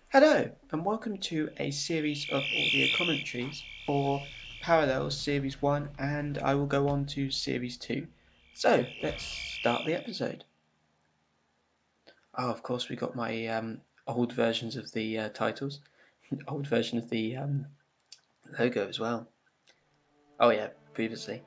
Hello, and welcome to a series of audio commentaries for Parallel Series 1, and I will go on to Series 2. So, let's start the episode. Oh, of course, we got my old versions of the titles, old version of the logo as well. Oh yeah, previously.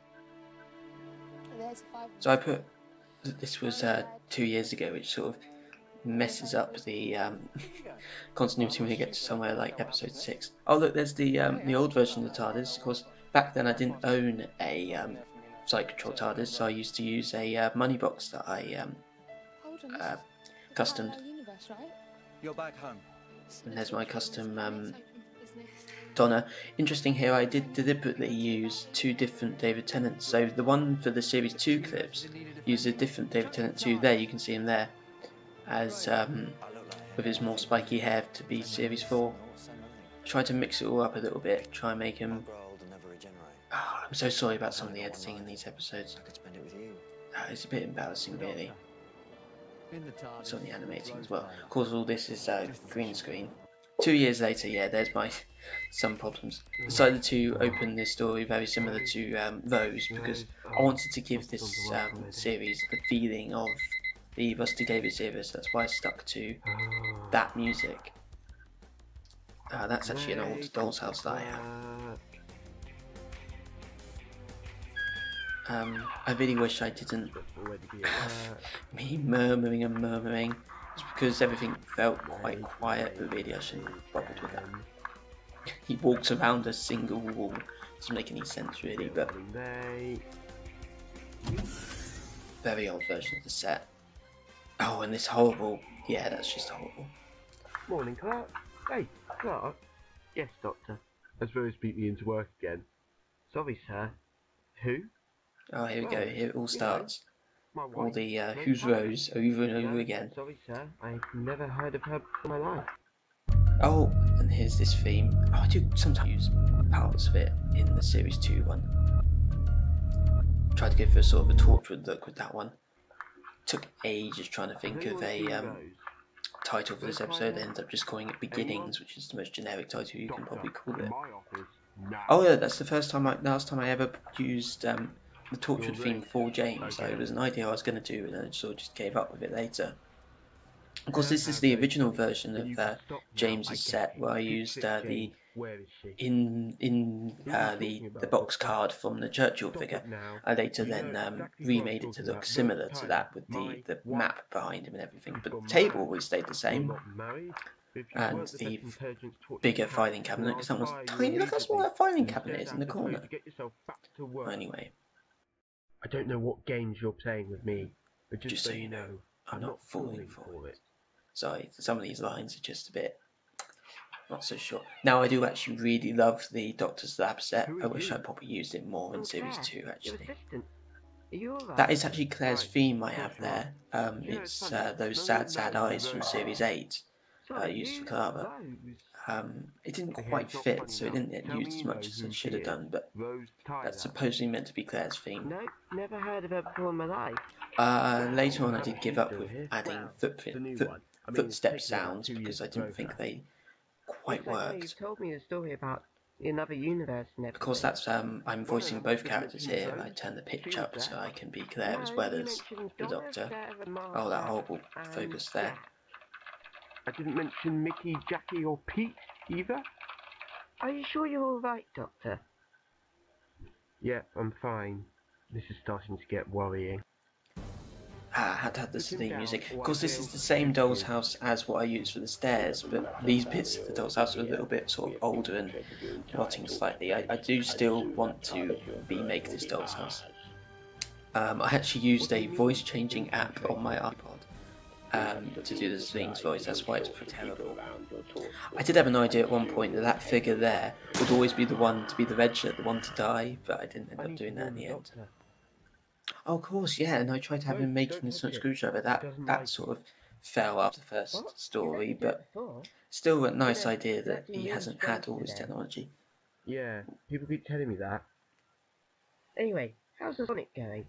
So I put that this was 2 years ago, which sort of messes up the continuity when we get to somewhere like episode 6. Oh look, there's the old version of the TARDIS. Of course, back then I didn't own a side control TARDIS, so I used to use a money box that I customed. You're back home. And there's my custom Donna. Interesting here, I did deliberately use two different David Tennants. So the one for the Series 2 clips used a different David Tennant 2 there, you can see him there, as with his more spiky hair to be Series 4. Try to mix it all up a little bit, try and make him... Oh, I'm so sorry about some of the editing in these episodes. It's a bit embarrassing really. Some of the animating as well. Of course all this is green screen. 2 years later, yeah, there's my some problems. Decided to open this story very similar to Rose because I wanted to give this series the feeling of the Rusty Davies era, so that's why I stuck to that music. That's actually an old doll's house that I have. I really wish I didn't have me murmuring and murmuring. It's because everything felt quite quiet, but really I shouldn't have bothered with that. He walks around a single wall. Doesn't make any sense really, but very old version of the set. Oh, and this horrible... Yeah, that's just horrible. Morning, Clark. Hey, Clark. Yes, Doctor. As Rose beat me into work again. Sorry, sir. Who? Oh, here we go. Here it all starts. All the Who's Rose over and over again. Sorry, sir. I've never heard of her in my life. Oh, and here's this theme. Oh, I do sometimes use parts of it in the Series 2 one. Tried to go for a sort of a tortured look with that one. Took ages trying to think of a title for this episode. I ended up just calling it Beginnings, which is the most generic title you can probably call it. Oh yeah, that's the last time I ever used the tortured theme for James. So it was an idea I was going to do, and I sort of just gave up with it later. Of course, this is the original version of James's set, where I used the box card from the Churchill figure. I later then remade it to look similar to that with the map behind him and everything, but the table always stayed the same. And the bigger filing cabinet, because that was tiny. Look how small that filing cabinet is in the corner. Anyway. I don't know what games you're playing with me, but just so you know, I'm not falling for it. Sorry, some of these lines are just a bit not so sure. Now I do actually really love the Doctor's Lab set. I wish I probably used it more in Series 2 actually. That is actually Claire's theme I have there. It's those sad eyes from Series 8 used for Clara. It didn't quite fit, so it didn't get used as much as it should have done, but that's supposedly meant to be Claire's theme. No, never heard of her before in my life. Later on I did give up with adding footstep sounds because I didn't think they quite worked. You told me a story about another universe. Of course, that's I'm voicing both characters here. I turn the pitch up so I can be Claire as well as the Doctor. Oh, that horrible focus there. I didn't mention Mickey, Jackie, or Pete either. Are you sure you're all right, Doctor? Yeah, I'm fine. This is starting to get worrying. I had to have this theme music. Of course, this is the same doll's house as what I used for the stairs, but these bits of the doll's house are a little bit sort of older and rotting slightly. I do still want to remake this doll's house. I actually used a voice changing app on my iPod to do the Sling's voice. That's why it's terrible. I did have an idea at one point that that figure there would always be the one to be the red shirt, the one to die, but I didn't end up doing that in the end. Oh, of course, yeah, and I tried to have him making the sonic screwdriver. That sort of fell after the first story, but still a nice idea that he hasn't had all his technology. Yeah, people keep telling me that. Anyway, how's the Sonic going?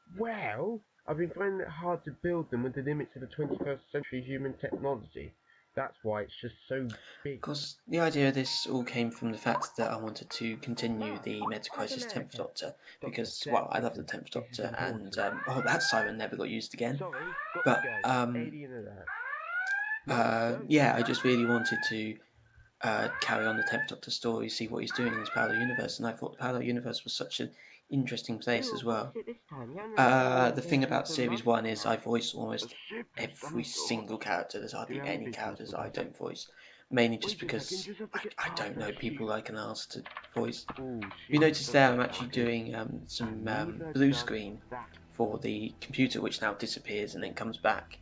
Well, I've been finding it hard to build them with the limits of the 21st century human technology. That's why it's just so big. Of course, the idea of this all came from the fact that I wanted to continue the Meta-Crisis 10th Doctor, because, well, I love the 10th Doctor, and, oh, that siren never got used again. Sorry, got But, to go. Alien alert. yeah, I just really wanted to carry on the 10th Doctor story, see what he's doing in his parallel universe, and I thought the parallel universe was such an interesting place as well. The thing about Series 1 is I voice almost every single character. There's hardly any characters I don't voice, mainly just because I don't know people I can ask to voice. You notice there I'm actually doing some blue screen for the computer, which now disappears and then comes back.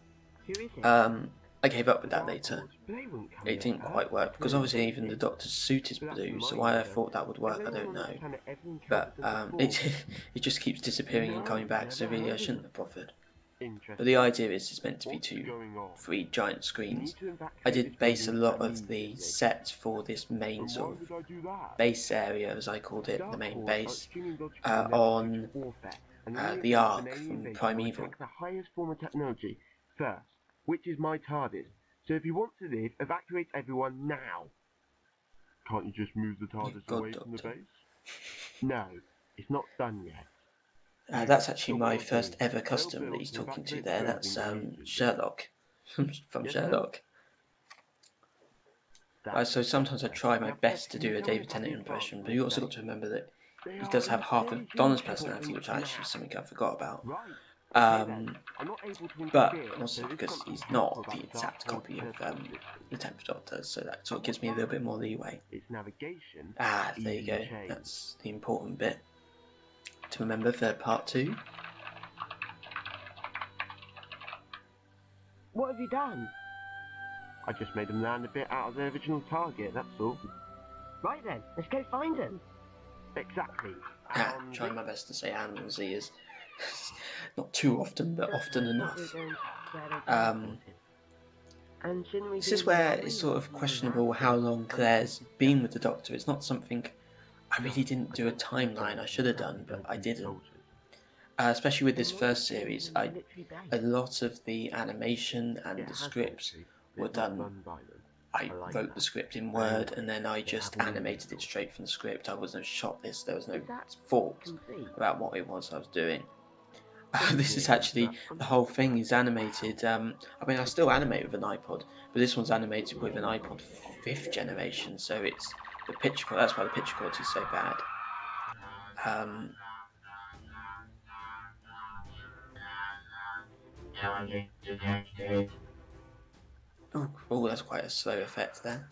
I gave up with that later. It didn't quite work, because obviously even the Doctor's suit is blue, so why I thought that would work I don't know. But it just keeps disappearing and coming back, so really I shouldn't have bothered. But the idea is it's meant to be three giant screens. I did base a lot of the sets for this main sort of base area, as I called it, the main base, on the Ark from Primeval. The highest form of technology first, which is my TARDIS. So if you want to live, evacuate everyone now. Can't you just move the TARDIS away from the base? No, it's not done yet. That's actually my first ever custom that he's talking to there. That's Sherlock from Sherlock. So sometimes I try my best to do a David Tennant impression, but you also got to remember that he does have half of Donna's personality, which actually is something I forgot about. But also because he's not the exact copy of the 10th Doctor, so that sort of gives me a little bit more leeway. There you go. That's the important bit to remember for part 2. What have you done? I just made them land a bit out of their original target, that's all. Right then, let's go find them. Exactly. Trying my best to say animals is not too often, but often enough. This is where it's sort of questionable how long Claire's been with the Doctor. It's not something I really didn't do a timeline. I should have done, but I didn't. Especially with this first series, a lot of the animation and the scripts were done. I wrote the script in Word and then I just animated it straight from the script. I wasn't shot this, there was no thought about what it was I was doing. This is actually, the whole thing is animated. I mean, I still animate with an iPod, but this one's animated with an iPod 5th generation, so it's the picture quality, that's why the picture quality is so bad. Oh, that's quite a slow effect there.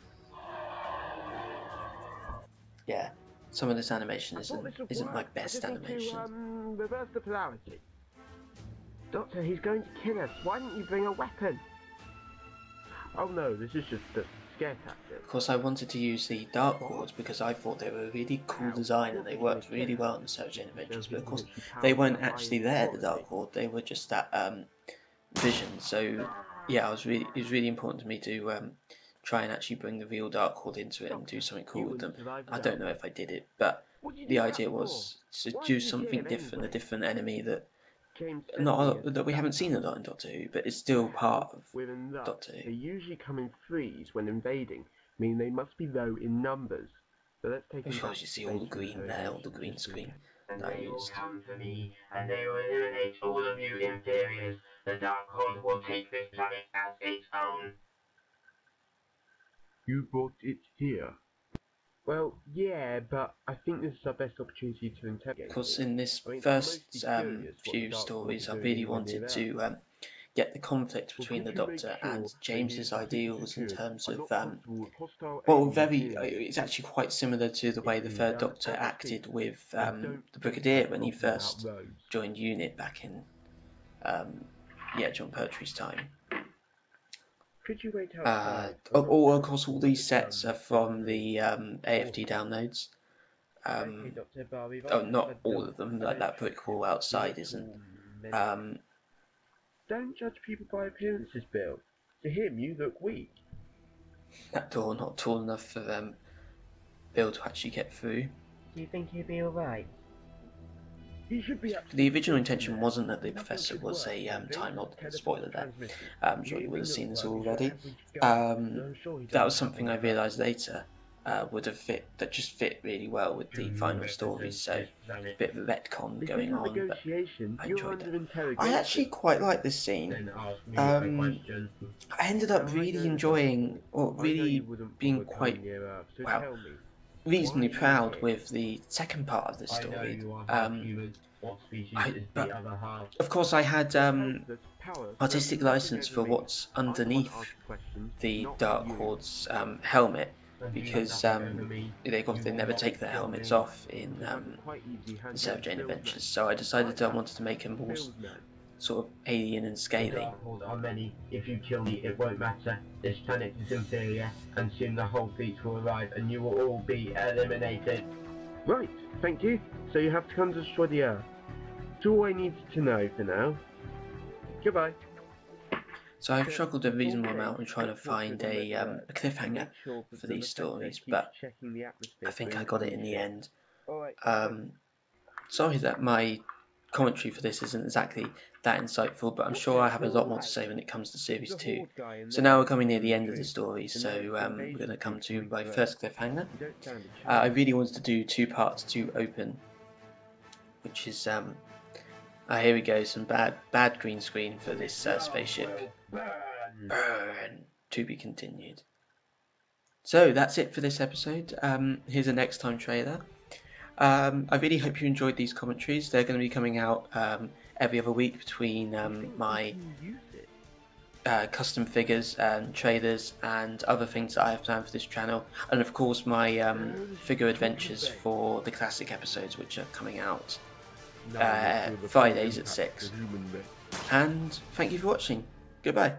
Yeah, some of this animation isn't my best animation. Reverse the polarity. Doctor, he's going to kill us. Why didn't you bring a weapon? Oh no, this is just a scare tactic. Of course, I wanted to use the Dark Cords because I thought they were a really cool design and they worked really well in the Search Adventures. But of course, they weren't actually there, the Dark Cord. They were just that vision. So yeah, it was really important to me to try and actually bring the real Dark Cord into it and do something cool with them. I don't know if I did it, but the idea was to do something different, a different enemy that that we haven't seen a lot in Doctor Who, but it's still part of Doctor Who. They usually come in threes when invading, meaning they must be low in numbers. So let's take As far as you see all the green there, all the green screen that I used. Come to me, and they will eliminate all of you inferiors. The Dark Cord will take this planet as its own. You brought it here. Well, yeah, but I think this is our best opportunity to interrogate. Of course, in this first few stories, I really wanted to get the conflict between the Doctor and James's ideals in terms of, it's actually quite similar to the way the Third Doctor acted with the Brigadier when he first joined UNIT back in, John Pertwee's time. Could you wait outside? Of course, all these sets are from the AFD downloads. Not all of them, like that brick wall outside isn't. Don't judge people by appearances, Bill. To him, you look weak. That door not tall enough for Bill to actually get through. Do you think he'll be alright? The original intention wasn't that the Professor was a Time Lord. Spoiler there. I'm sure you would have seen this already. That was something I realised later would have fit, that just fit really well with the final story, so a bit of a retcon going on, but I enjoyed it. I actually quite like this scene. I ended up really enjoying, or really being quite, well, reasonably proud with the second part of the story. But of course I had artistic license for what's underneath the Dark Hord's helmet, because they never take their helmets off in the Sarah Jane Adventures, so I decided I wanted to make them more sort of alien and scaly. Are many. If you kill me, it won't matter. This planet is inferior, and soon the whole fleet will arrive, and you will all be eliminated. Right, thank you. So you have to come to destroy the Earth. That's all I needed to know for now. Goodbye. So I've struggled a reasonable amount in trying to find a cliffhanger for these stories, but I think I got it in the end. Sorry that my commentary for this isn't exactly that insightful, but I'm sure I have a lot more to say when it comes to Series 2. So now we're coming near the end of the story, so we're going to come to my first cliffhanger. I really wanted to do 2 parts to open, which is, here we go, some bad green screen for this spaceship. Burn! To be continued. So that's it for this episode. Here's a next time trailer. I really hope you enjoyed these commentaries. They're going to be coming out every other week between my custom figures and trailers and other things that I have planned for this channel, and of course my figure adventures for the classic episodes, which are coming out Fridays at 6. And thank you for watching. Goodbye.